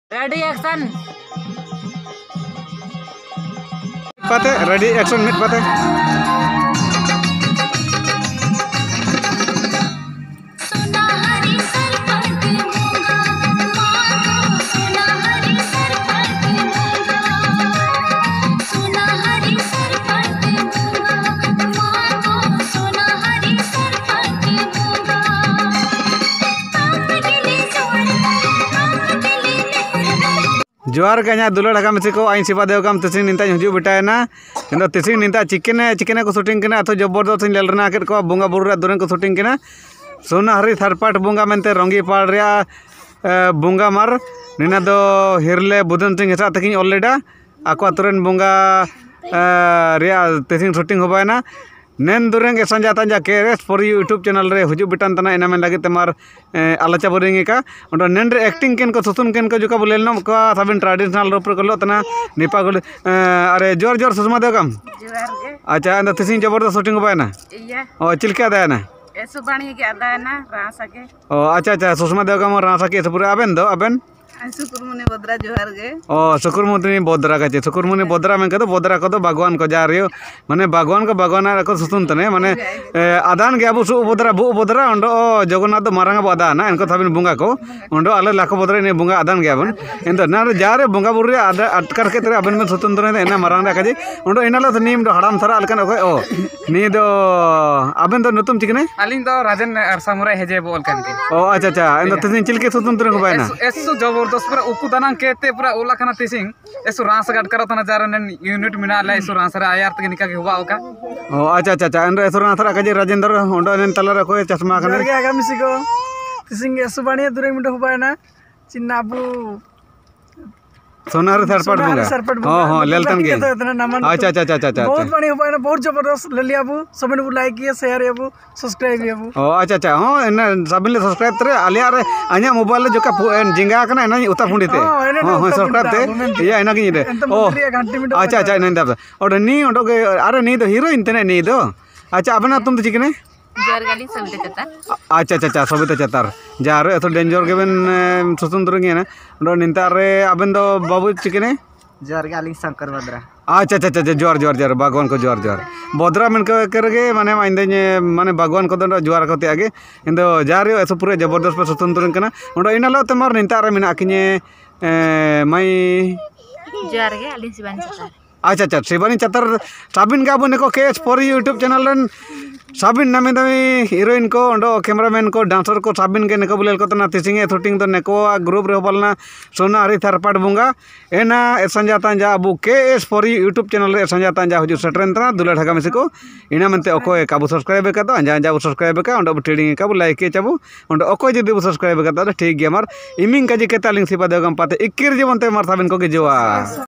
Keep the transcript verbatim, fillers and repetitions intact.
Ready action पाते ready action मिट पाते जोहार गया दुलड़ हका मिसी को आई शिवा देवगाम तिसिंग निंता हजू बेटायना इन तिसिंग निंता चिकेन चिकेन को शूटिंग करना अथो जबरदस्त लेलना के को बोंगा बुरु दुरेन को शूटिंग करना सोनाहरी थरपाट बोंगा मेंते रंगी पाड़ रे बोंगा मार निना दो हिरले बुदन सिंह हेसा तकिन ऑलरेडी आको तुरेन बोंगा रे तिसिंग शूटिंग होबायना नेन दुरेंगे संजा तंजा केरेस फॉर यूट्यूब चैनल रे हजू बिटान तना इना में लगे तमार आलोचा बोरेंगे का ओंडो नेन रे एक्टिंग केन को सुसुन केन को जुका बोलेलनो को साबिन ट्रेडिशनल रूप को तना निपा को अरे जोर जोर सुषमा देवगाम जोहार गे अच्छा अंद तिसिंग जबरदस्त शूटिंग होबायना इया ओ चिलका दायना एसु बाणी के आदायना रासाके ओ अच्छा अच्छा सुषमा देवगाम रासाके से पूरा अबेन दो अबेन सुकुरमुनि बद्रा जोहार गे ओ सुकुरमुनि बद्रा का सुकुरमुनि बद्रा में कदो बद्रा को भगवान को जा रही हो माने भगवान को भगवान को सुसुन तने माने आदान के अब सु बद्रा बु बद्रा ओंडो जगन्नाथ मारंग आदाना इनको थाबिन बुंगा को ओंडो आले लाखो बद्रा ने बुंगा आदान गया बन इन ना जारे बुंगा बुरे अटकर के अबेन में स्वतंत्र ने मारंग काजे ओंडो इनालो नीम दो हड़ाम थरा अलकन ओ नी दो अबेन दो नतुम चिकने अलिंग दो राजन सामुराई हेजे बोल कान के ओ अच्छा अच्छा इन तिसिंग चिलके स्वतंत्र को बायना एसु जबरदस्त पूरा उकु दाना केते पूरा ओला खाना तिसिंग एसु रास गट करा तना जार ने यूनिट मिना ले एसु रास रे आयार तक निका के हुआ ओका ओ अच्छा अच्छा अच्छा इन एसु रास रा काजे राजेंद्र ओंडो ने तलरा को चश्मा कने के आगा मिसी को तिसिंग एसु बाणी दुरे मिंट होबायना चिन्नाबू सोनार थरपाट बुंगा हां हां लेलतन के अच्छा अच्छा अच्छा अच्छा बहुत बड़ी होबायना बहुत जबरदस्त ललियाबू सबने को लाइक किया शेयर याबू सब्सक्राइब याबू ओ अच्छा अच्छा हां इन सबले सब्सक्राइब तरे आलिया रे अ냐 मोबाइल ले जोका जिंगा कना ना उता फुंडीते हां हां सब्सक्राइब ते या इना की रे ओ अच्छा अच्छा इन दा और नी ओडो के अरे नी दो हीरोइन तने नी दो अच्छा अबना तुम तो चिकने जोहार गाली सबिता चतार अच्छा अच्छा अच्छा सबिता चतार जार एतो डेंजर गेबन स्वतंत्र गे ना ओडो निंता रे अबन दो बाबू चिकने जोहार गाली शंकर बद्रा अच्छा अच्छा अच्छा जोर जोर जोर भगवान को जोर जोर बद्रा मन करगे माने माइंदे माने भगवान को दो जोर को आगे इन दो जार एसो पूरे जबरदस्त स्वतंत्र कना ओडो इनालो तमार निंता रे मिना किने मई जोहार गे अली शिवानी चतार अच्छा अच्छा शिवानी चतर साबिन गाबो neko केस फॉर यूट्यूब चैनल रन साबिन नामे दमी हीरोइन को ओंडो कैमरामैन को डांसर को साबिन के neko बुलेल को तना तिसिंगे शूटिंग तो neko ग्रुप रे बोलना सोना हरी थरपाट बुंगा एना संजा तांजा अबु केस फॉर यूट्यूब चैनल रे संजा तांजा हुजु सटरेन तना दुलड़ हगा मिसी को इना मनते ओको काबु सब्सक्राइब का तो अंजा अंजा सब्सक्राइब का ओंडो ट्रेडिंग का लाइक के चाबु ओंडो ओको जदि बु सब्सक्राइब का तो ठीक गया मार इमिंग का जी के तालिंग सिपा देवगम पाते इक्किर जीवन ते मार साबिन को के जोआ।